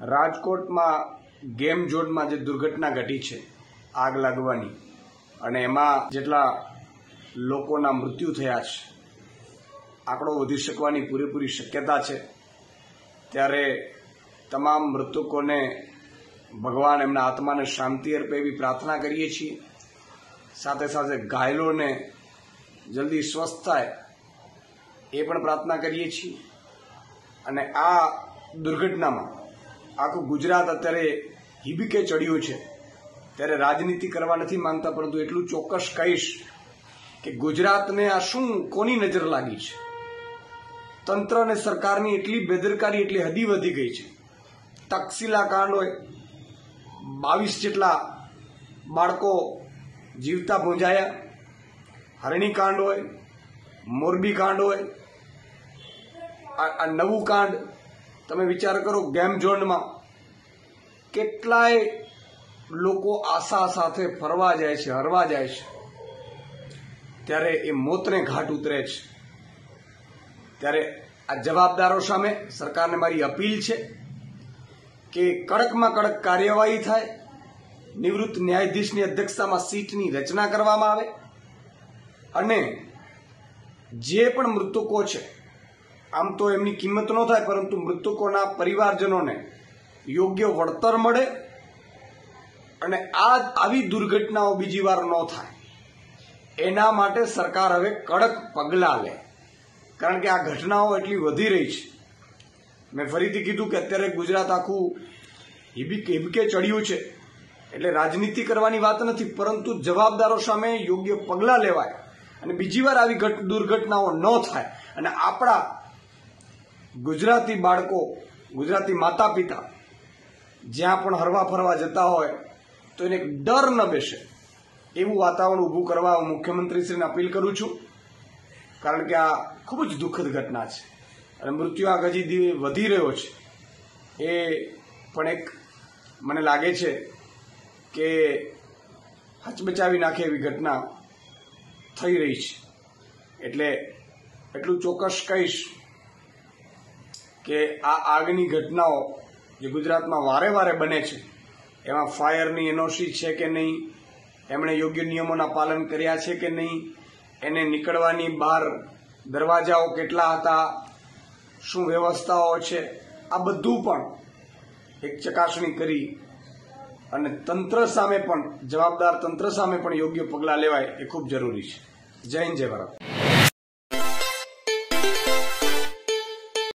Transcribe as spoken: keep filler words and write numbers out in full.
રાજકોટમાં ગેમ ઝોનમાં જે દુર્ઘટના ઘટી છે આગ લાગવાની અને એમાં જેટલા લોકોના મૃત્યુ થયા છે, આંકડો વધી શકવાની પૂરેપૂરી શક્યતા છે, ત્યારે તમામ મૃતકોને ભગવાન એમના આત્માને શાંતિ અર્પે એવી પ્રાર્થના કરીએ છીએ. સાથે સાથે ઘાયલોને જલ્દી સ્વસ્થ થાય એ પણ પ્રાર્થના કરીએ છીએ. અને આ દુર્ઘટનામાં આખું ગુજરાત અત્યારે હિબકે ચડ્યું છે. ત્યારે રાજનીતિ કરવા નથી માંગતા, પરંતુ એટલું ચોક્કસ કહીશ કે ગુજરાતને આ શું કોની નજર લાગી છે. તંત્ર અને સરકારની એટલી બેદરકારી એટલી હદી વધી ગઈ છે. તક્ષશિલા કાંડ હોય, બાવીસ જેટલા બાળકો જીવતા ભૂંજાયા, હરણી કાંડ હોય, મોરબી કાંડ હોય, આ નવું કાંડ તમે વિચાર કરો. ગેમ ઝોનમાં કેટલાય લોકો આશા સાથે ફરવા જાય છે, હરવા જાય છે, ત્યારે એ મોતને ઘાટ ઉતરે છે. ત્યારે આ જવાબદારો સામે સરકારને મારી અપીલ છે કે કડકમાં કડક કાર્યવાહી થાય. નિવૃત્ત ન્યાયાધીશની અધ્યક્ષતામાં સીટની રચના કરવામાં આવે અને જે પણ મૃતકો છે, આમ તો એમની કિંમત ન થાય, પરંતુ મૃતકોના પરિવારજનોને યોગ્ય વળતર મળે અને આ આવી દુર્ઘટનાઓ બીજી વાર ન થાય એના માટે સરકાર હવે કડક પગલાં લે. કારણ કે આ ઘટનાઓ એટલી વધી રહી છે. મેં ફરીથી કીધું કે અત્યારે ગુજરાત આખું હિબકે હિબકે ચડ્યું છે. એટલે રાજનીતિ કરવાની વાત નથી, પરંતુ જવાબદારો સામે યોગ્ય પગલાં લેવાય અને બીજી વાર આવી દુર્ઘટનાઓ ન થાય. અને આપણા ગુજરાતી બાળકો, ગુજરાતી માતા પિતા જ્યાં પણ હરવા ફરવા જતા હોય તો એને ડર ન બેસે એવું વાતાવરણ ઊભું કરવા હું મુખ્યમંત્રીશ્રીને અપીલ કરું છું. કારણ કે આ ખૂબ જ દુઃખદ ઘટના છે અને મૃત્યુઆંક હજી વધી રહ્યો છે. એ પણ એક મને લાગે છે કે હચમચાવી નાખે એવી ઘટના થઈ રહી છે. એટલે એટલું ચોક્કસ કહીશ કે આ આગની ઘટનાઓ જે ગુજરાતમાં વારે વારે બને છે, એમાં ફાયરની એનઓસી છે કે નહીં, એમણે યોગ્ય નિયમોના પાલન કર્યા છે કે નહીં, એને નીકળવાની બહાર દરવાજાઓ કેટલા હતા, શું વ્યવસ્થાઓ છે, આ બધું પણ એક ચકાસણી કરી અને તંત્ર સામે પણ, જવાબદાર તંત્ર સામે પણ યોગ્ય પગલાં લેવાય એ ખૂબ જરૂરી છે. જય હિન્દ, જય ભારત.